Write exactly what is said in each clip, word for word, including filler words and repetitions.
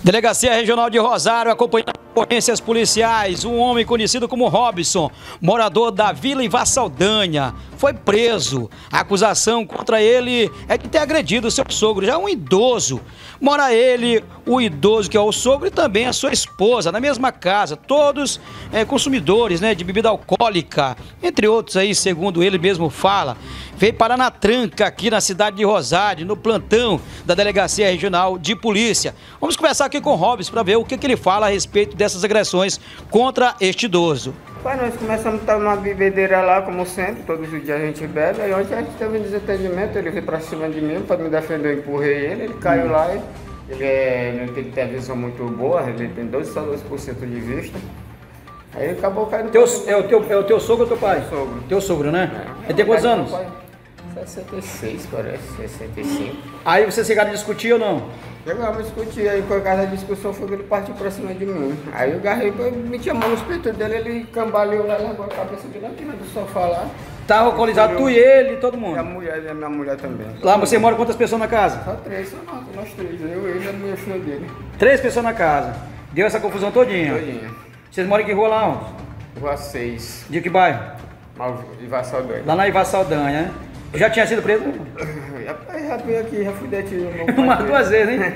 Delegacia Regional de Rosário acompanhando ocorrências policiais. Um homem conhecido como Robson, morador da Vila Ivar Saldanha, foi preso. A acusação contra ele é de ter agredido seu sogro, já um idoso. Mora ele, o idoso que é o sogro e também a sua esposa, na mesma casa. Todos é, consumidores, né, de bebida alcoólica, entre outros aí, segundo ele mesmo fala. Veio parar na tranca aqui na cidade de Rosário, no plantão da Delegacia Regional de Polícia. Vamos conversar aqui com o Robson para ver o que, que ele fala a respeito dessas agressões contra este idoso. Pai, nós começamos a estar numa bebedeira lá, como sempre, todos os dias a gente bebe. Aí ontem a gente teve um desentendimento, ele veio pra cima de mim para me defender, eu empurrei ele, ele caiu hum. lá. E ele, é, ele tem a visão muito boa, ele tem doze, só doze por cento de vista. Aí ele acabou caindo. Teu, é, o teu, é o teu sogro ou teu pai? Teu sogro. Teu sogro, né? É. Ele tem quantos anos? sessenta e seis, parece, sessenta e cinco. Aí vocês chegaram a discutir ou não? Chegamos a discutir, aí por causa da discussão foi que ele partiu pra cima de mim. Aí o Garrido me chamou nos peitos dele, ele cambaleou lá, largou a cabeça de lá, tirou do sofá lá. Tá alcoolizado tu e ele e todo mundo? E a mulher, e a minha mulher também. Lá você mora quantas pessoas na casa? Só três, só nós, nós três, eu, ele e a minha filha dele. Três pessoas na casa. Deu essa confusão todinha? Todinha. Vocês moram em que rua lá, onde? Rua seis. De que bairro? Ivar Saldanha. Lá na Ivar Saldanha, né? Já tinha sido preso? Rapaz, já vim aqui, já fui detido. Umas duas vezes, hein?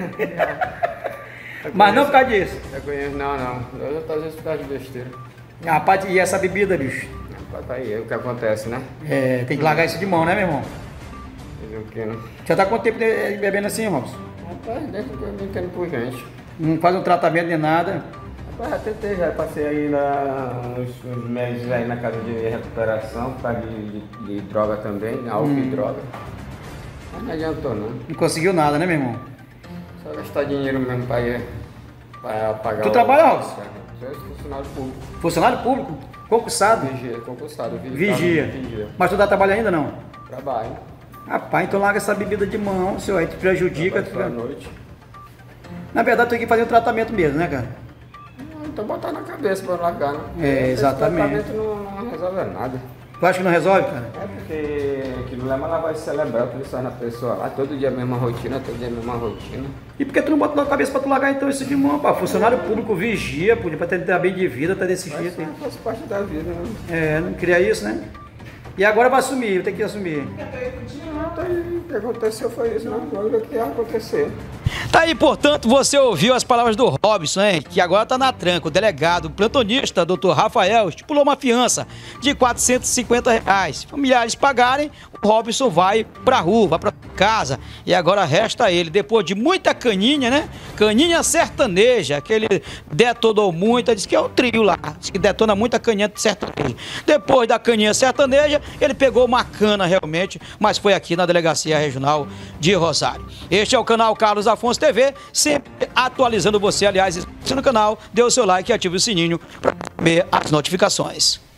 Mas não por causa disso? Eu conheço, não, não. Eu outras vezes por causa de besteira. Rapaz, e essa bebida, bicho? Rapaz, tá aí, é o que acontece, né? É, tem que largar isso de mão, né, meu irmão? Fazer o quê, né? Já tá quanto tempo bebendo assim, irmãos? Rapaz, desde que eu me entendo por gente. Não faz um tratamento nem nada? Rapaz, já tentei, já passei aí na, uns, uns meses aí na casa de recuperação, por causa de, de, de droga também, álcool hum. e droga. Mas não adiantou, não. Não conseguiu nada, né, meu irmão? Só gastar dinheiro mesmo pra ir, pra pagar. Tu trabalha, Robson? Sou funcionário público. Funcionário público? Concursado? Vigia, concursado. Vigia. Vigia. Mas tu dá trabalho ainda, não? Trabalho. Rapaz, então larga essa bebida de mão, senhor, aí tu prejudica. Tu... à noite. Na verdade, tu tem que fazer o tratamento mesmo, né, cara? Então botar na cabeça pra largar, né? É, exatamente. Esse tratamento não, não resolve nada. Tu acha que não resolve, cara? É porque aquilo lá, ela vai celebrar, tudo isso na pessoa lá, todo dia a mesma rotina, todo dia a mesma rotina. E por que tu não bota na cabeça pra tu largar então isso de mão, pá? Funcionário público vigia, podia pra ter bem de vida, tá desse jeito. Mas faz parte da vida, né? É, não queria isso, né? E agora vai assumir, tem que assumir. O que aconteceu foi isso, não? Agora o que ia acontecer. Tá aí, portanto, você ouviu as palavras do Robson, hein? Que agora tá na tranca. O delegado, o plantonista, doutor Rafael, estipulou uma fiança de quatrocentos e cinquenta reais. Se familiares pagarem, o Robson vai pra rua, vai pra casa. E agora resta ele, depois de muita caninha, né? Caninha sertaneja, que ele detonou muito, disse que é o trio lá, diz que detona muita caninha sertaneja. Depois da caninha sertaneja, ele pegou uma cana realmente, mas foi aqui na Delegacia Regional de Rosário. Este é o canal Carlos Afonso T V, sempre atualizando você. Aliás, se no canal, dê o seu like e ative o sininho para ver as notificações.